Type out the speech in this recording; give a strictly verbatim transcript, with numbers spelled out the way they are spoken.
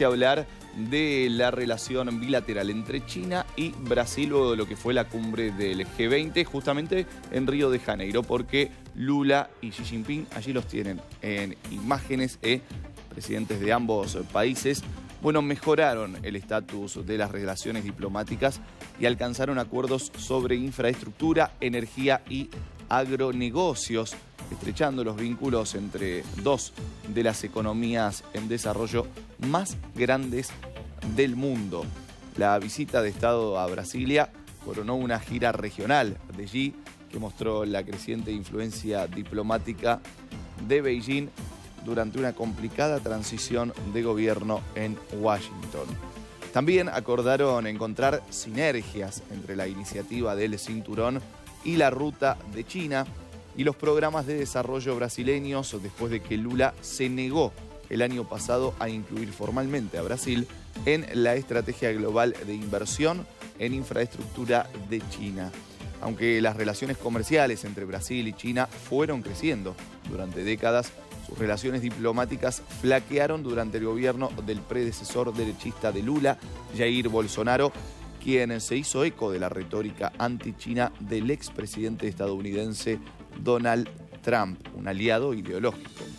que hablar de la relación bilateral entre China y Brasil luego de lo que fue la cumbre del G veinte, justamente en Río de Janeiro, porque Lula y Xi Jinping, allí los tienen en imágenes, eh, presidentes de ambos países, bueno, mejoraron el estatus de las relaciones diplomáticas y alcanzaron acuerdos sobre infraestructura, energía y agronegocios, estrechando los vínculos entre dos de las economías en desarrollo más grandes del mundo. La visita de Estado a Brasilia coronó una gira regional de Xi que mostró la creciente influencia diplomática de Beijing durante una complicada transición de gobierno en Washington. También acordaron encontrar sinergias entre la iniciativa del Cinturón y la Ruta de China y los programas de desarrollo brasileños después de que Lula se negó el año pasado a incluir formalmente a Brasil en la estrategia global de inversión en infraestructura de China. Aunque las relaciones comerciales entre Brasil y China fueron creciendo durante décadas, sus relaciones diplomáticas flaquearon durante el gobierno del predecesor derechista de Lula, Jair Bolsonaro, quien se hizo eco de la retórica anti-China del expresidente estadounidense Donald Trump, un aliado ideológico.